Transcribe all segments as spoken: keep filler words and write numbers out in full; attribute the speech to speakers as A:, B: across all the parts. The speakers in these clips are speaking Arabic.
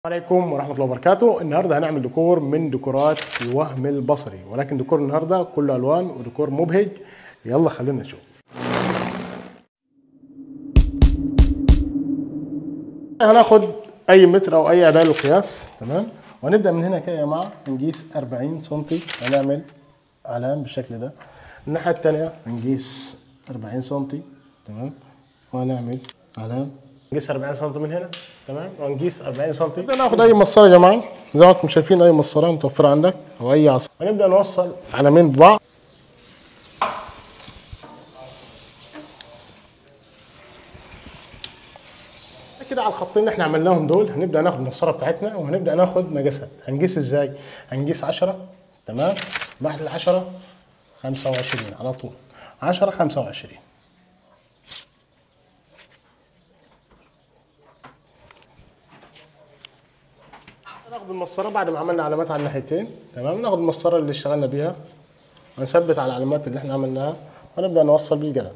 A: عليكم ورحمة الله وبركاته. النهارده هنعمل ديكور من ديكورات الوهم البصري، ولكن ديكور النهارده كله الوان وديكور مبهج. يلا خلينا نشوف. هناخد اي متر او اي اداة للقياس، تمام، وهنبدا من هنا كده يا جماعه نقيس أربعين سنتي، هنعمل علام بالشكل ده. الناحيه الثانيه هنقيس أربعين سنتي، تمام، وهنعمل علام نقيس أربعين سم من هنا، تمام، ونقيس أربعين سم. نبدا ناخد اي مسطره يا جماعه زي ما انتم شايفين، اي مسطره متوفره عندك او اي عصا، ونبدا نوصل علامين ببعض كده على الخطين اللي احنا عملناهم دول. هنبدا ناخد المسطره بتاعتنا وهنبدا ناخد مقاسات. هنقيس ازاي؟ هنقيس عشرة، تمام، بعد ال عشرة خمسة وعشرين على طول، عشرة خمسة وعشرين. ناخد المسطره بعد ما عملنا علامات على الناحيتين، تمام، ناخد المسطره اللي اشتغلنا بيها ونثبت على العلامات اللي احنا عملناها ونبدا نوصل بالقلم.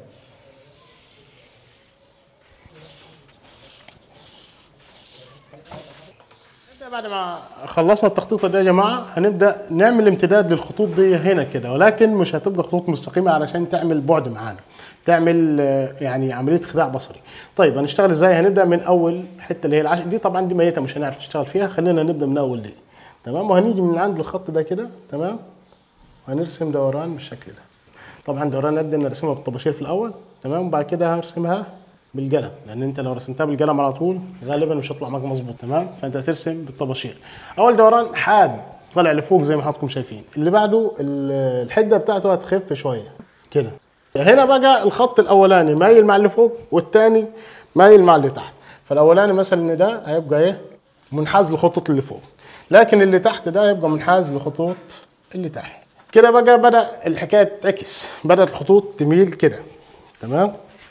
A: بعد ما خلصنا التخطيطه دي يا جماعه هنبدا نعمل امتداد للخطوط دي هنا كده، ولكن مش هتبقى خطوط مستقيمه علشان تعمل بعد معانا، تعمل يعني عمليه خداع بصري. طيب هنشتغل ازاي؟ هنبدا من اول حته اللي هي العشر دي، طبعا دي ميته مش هنعرف نشتغل فيها، خلينا نبدا من اول دي، تمام، وهنيجي من عند الخط ده كده، تمام، وهنرسم دوران بالشكل ده. طبعا دوران نبدا نرسمها بالطباشير في الاول، تمام، وبعد كده هرسمها بالقلم، لان انت لو رسمتها بالقلم على طول غالبا مش هيطلع معاك مظبوط، تمام، فانت هترسم بالطباشير. اول دوران حاد طالع لفوق زي ما حضراتكم شايفين، اللي بعده الحده بتاعته هتخف شويه كده. هنا بقى الخط الاولاني مايل مع اللي فوق والثاني مايل مع اللي تحت، فالاولاني مثلا ده هيبقى ايه؟ منحاز للخطوط اللي فوق، لكن اللي تحت ده هيبقى منحاز لخطوط اللي تحت. كده بقى بدا الحكايه تعكس، بدات الخطوط تميل كده، تمام،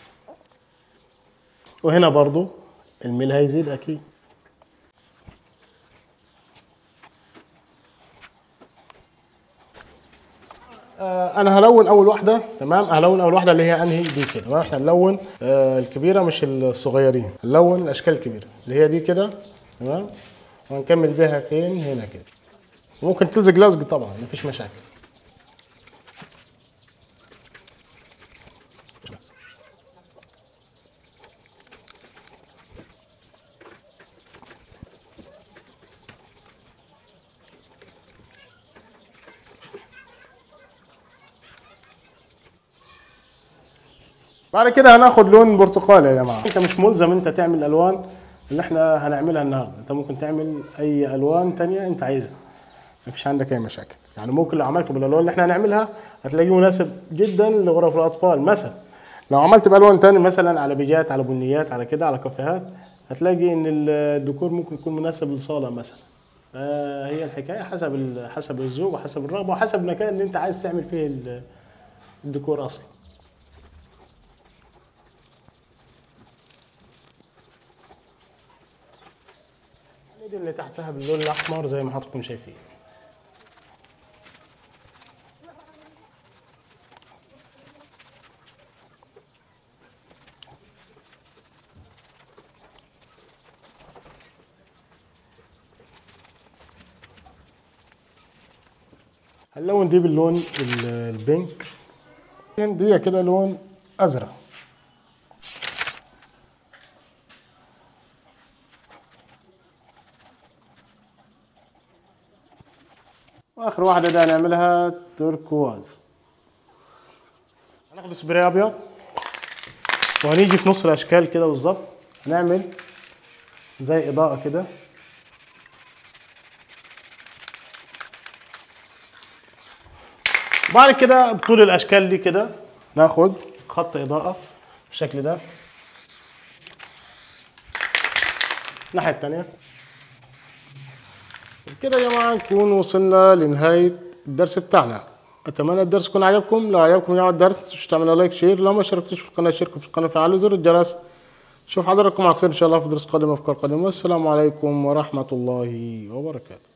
A: وهنا برضو الميل هيزيد اكيد. آه انا هلون اول واحده، تمام، هلون اول واحده اللي هي انهي دي كده، تمام، احنا نلون آه الكبيره مش الصغيرين، نلون الاشكال الكبيره اللي هي دي كده، تمام، وهنكمل بيها فين؟ هنا كده. ممكن تلزق لزق طبعا مفيش مشاكل. بعد كده هناخد لون برتقالي يا جماعه. انت مش ملزم انت تعمل الالوان اللي احنا هنعملها النهارده، انت ممكن تعمل اي الوان تانية انت عايزها، مفيش عندك اي مشاكل. يعني ممكن لو عملته بالالوان اللي احنا هنعملها هتلاقيه مناسب جدا لغرف الاطفال. مثلا لو عملت بالوان تاني مثلا على بيجات، على بنيات، على كده، على كافيهات، هتلاقي ان الديكور ممكن يكون مناسب للصاله مثلا. فهي الحكايه حسب حسب الذوق وحسب الرغبه وحسب المكان اللي انت عايز تعمل فيه الديكور اصلا. دي اللي تحتها باللون الاحمر زي ما حضراتكم شايفين. هنلون دي باللون البينك، دي كده لون ازرق. واخر واحده ده هنعملها تركواز. هناخد سبراي ابيض وهنيجي في نص الاشكال كده بالظبط، هنعمل زي اضاءه كده، بعد كده بطول الاشكال دي كده ناخد خط اضاءه بالشكل ده الناحيه الثانيه. كده يا جماعه نكون وصلنا لنهايه الدرس بتاعنا. اتمنى الدرس يكون عجبكم. لو عجبكم يا الدرس مش تعملوا لايك شير، لو ما شاركتوش في القناه شاركوا في القناه وفعلوا زر الجرس. اشوف حضراتكم على خير ان شاء الله في دروس قادمه وافكار قادمه. والسلام عليكم ورحمه الله وبركاته.